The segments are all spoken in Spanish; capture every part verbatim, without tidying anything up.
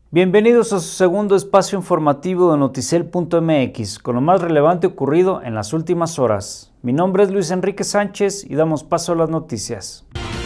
Bienvenidos a su segundo espacio informativo de Noticel punto m x, con lo más relevante ocurrido en las últimas horas. Mi nombre es Luis Enrique Sánchez y damos paso a las noticias.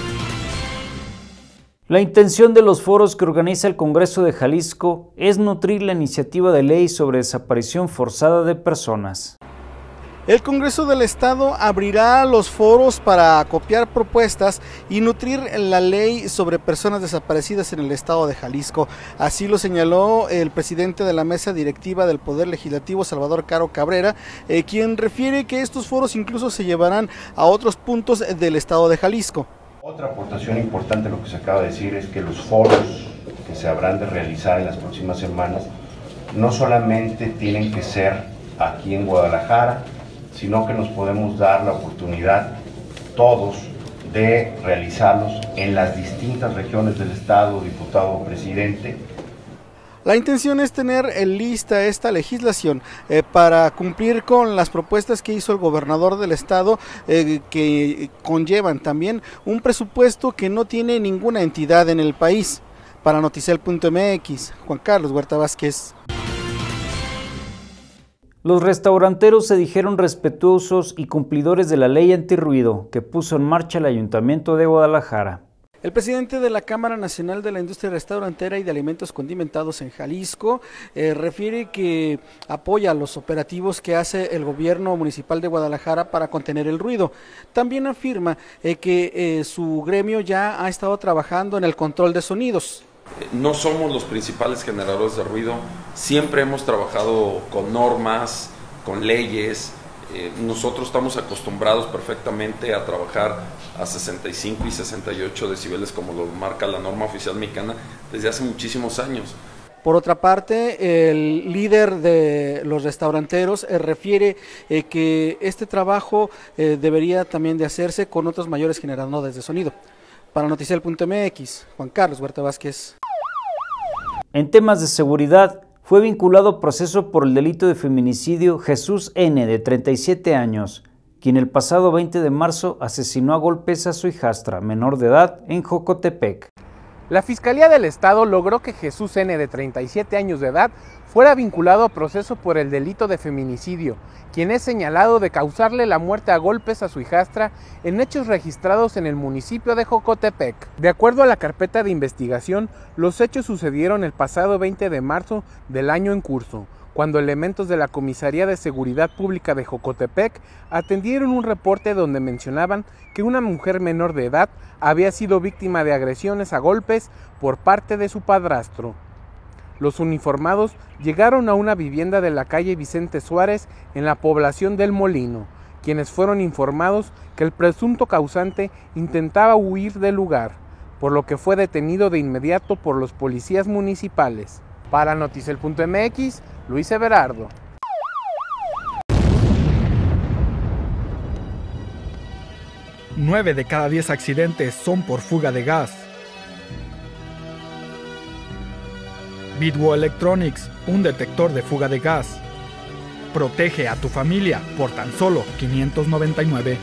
La intención de los foros que organiza el Congreso de Jalisco es nutrir la iniciativa de ley sobre desaparición forzada de personas. El Congreso del Estado abrirá los foros para copiar propuestas y nutrir la ley sobre personas desaparecidas en el Estado de Jalisco. Así lo señaló el presidente de la mesa directiva del Poder Legislativo, Salvador Caro Cabrera, eh, quien refiere que estos foros incluso se llevarán a otros puntos del Estado de Jalisco. Otra aportación importante, lo que se acaba de decir, es que los foros que se habrán de realizar en las próximas semanas no solamente tienen que ser aquí en Guadalajara, sino que nos podemos dar la oportunidad todos de realizarlos en las distintas regiones del Estado, diputado o presidente. La intención es tener en lista esta legislación eh, para cumplir con las propuestas que hizo el gobernador del estado, eh, que conllevan también un presupuesto que no tiene ninguna entidad en el país. Para Noticel punto m x, Juan Carlos Huerta Vázquez. Los restauranteros se dijeron respetuosos y cumplidores de la ley antirruido que puso en marcha el Ayuntamiento de Guadalajara. El presidente de la Cámara Nacional de la Industria Restaurantera y de Alimentos Condimentados en Jalisco eh, refiere que apoya los operativos que hace el gobierno municipal de Guadalajara para contener el ruido. También afirma eh, que eh, su gremio ya ha estado trabajando en el control de sonidos. No somos los principales generadores de ruido, siempre hemos trabajado con normas, con leyes. Eh, nosotros estamos acostumbrados perfectamente a trabajar a sesenta y cinco y sesenta y ocho decibeles como lo marca la norma oficial mexicana desde hace muchísimos años. Por otra parte, el líder de los restauranteros eh, refiere eh, que este trabajo eh, debería también de hacerse con otros mayores generadores de sonido. Para Noticel punto m x, Juan Carlos Huerta Vázquez. En temas de seguridad, fue vinculado a proceso por el delito de feminicidio Jesús N., de treinta y siete años, quien el pasado veinte de marzo asesinó a golpes a su hijastra, menor de edad, en Jocotepec. La Fiscalía del Estado logró que Jesús N., de treinta y siete años de edad, fuera vinculado a proceso por el delito de feminicidio, quien es señalado de causarle la muerte a golpes a su hijastra en hechos registrados en el municipio de Jocotepec. De acuerdo a la carpeta de investigación, los hechos sucedieron el pasado veinte de marzo del año en curso, cuando elementos de la Comisaría de Seguridad Pública de Jocotepec atendieron un reporte donde mencionaban que una mujer menor de edad había sido víctima de agresiones a golpes por parte de su padrastro. Los uniformados llegaron a una vivienda de la calle Vicente Suárez en la población del Molino, quienes fueron informados que el presunto causante intentaba huir del lugar, por lo que fue detenido de inmediato por los policías municipales. Para Noticel punto m x, Luis Everardo. Nueve de cada diez accidentes son por fuga de gas. Bitwo Electronics, un detector de fuga de gas. Protege a tu familia por tan solo quinientos noventa y nueve.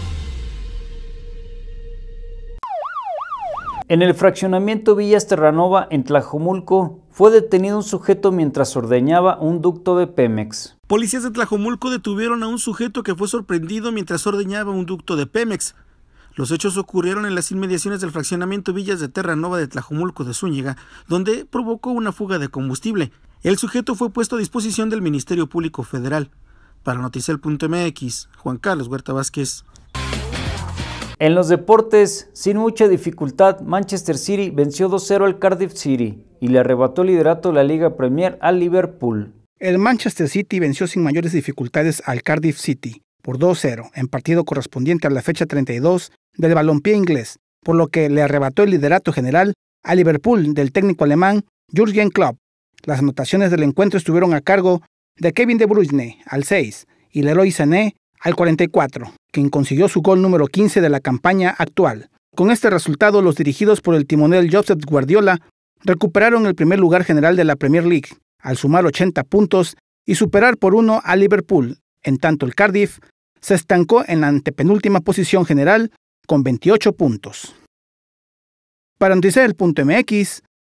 En el fraccionamiento Villas Terranova, en Tlajomulco, fue detenido un sujeto mientras ordeñaba un ducto de Pemex. Policías de Tlajomulco detuvieron a un sujeto que fue sorprendido mientras ordeñaba un ducto de Pemex. Los hechos ocurrieron en las inmediaciones del fraccionamiento Villas de Terranova de Tlajomulco de Zúñiga, donde provocó una fuga de combustible. El sujeto fue puesto a disposición del Ministerio Público Federal. Para Noticel punto m x, Juan Carlos Huerta Vázquez. En los deportes, sin mucha dificultad, Manchester City venció dos cero al Cardiff City y le arrebató el liderato de la Liga Premier al Liverpool. El Manchester City venció sin mayores dificultades al Cardiff City por dos cero en partido correspondiente a la fecha treinta y dos del balompié inglés, por lo que le arrebató el liderato general al Liverpool del técnico alemán Jürgen Klopp. Las anotaciones del encuentro estuvieron a cargo de Kevin De Bruyne al seis y Leroy Sané al cuarenta y cuatro, quien consiguió su gol número quince de la campaña actual. Con este resultado, los dirigidos por el timonel Josep Guardiola recuperaron el primer lugar general de la Premier League, al sumar ochenta puntos y superar por uno al Liverpool. En tanto, el Cardiff se estancó en la antepenúltima posición general con veintiocho puntos. Para Noticel punto m x,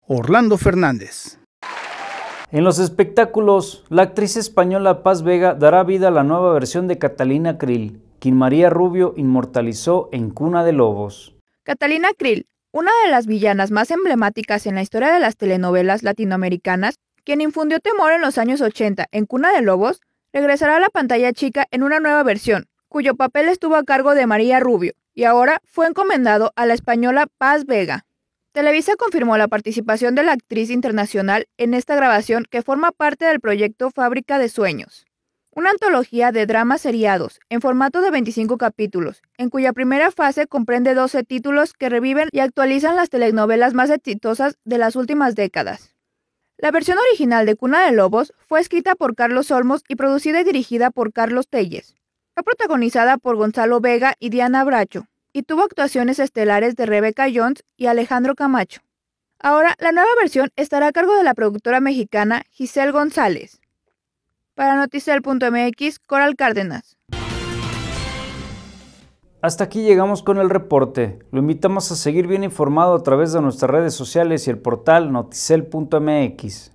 Orlando Fernández. En los espectáculos, la actriz española Paz Vega dará vida a la nueva versión de Catalina Krill, quien María Rubio inmortalizó en Cuna de Lobos. Catalina Krill, una de las villanas más emblemáticas en la historia de las telenovelas latinoamericanas, quien infundió temor en los años ochenta en Cuna de Lobos, regresará a la pantalla chica en una nueva versión, cuyo papel estuvo a cargo de María Rubio, y ahora fue encomendado a la española Paz Vega. Televisa confirmó la participación de la actriz internacional en esta grabación que forma parte del proyecto Fábrica de Sueños, una antología de dramas seriados en formato de veinticinco capítulos, en cuya primera fase comprende doce títulos que reviven y actualizan las telenovelas más exitosas de las últimas décadas. La versión original de Cuna de Lobos fue escrita por Carlos Olmos y producida y dirigida por Carlos Telles. Fue protagonizada por Gonzalo Vega y Diana Bracho, y tuvo actuaciones estelares de Rebecca Jones y Alejandro Camacho. Ahora, la nueva versión estará a cargo de la productora mexicana Giselle González. Para Noticel punto m x, Coral Cárdenas. Hasta aquí llegamos con el reporte. Lo invitamos a seguir bien informado a través de nuestras redes sociales y el portal Noticel punto m x.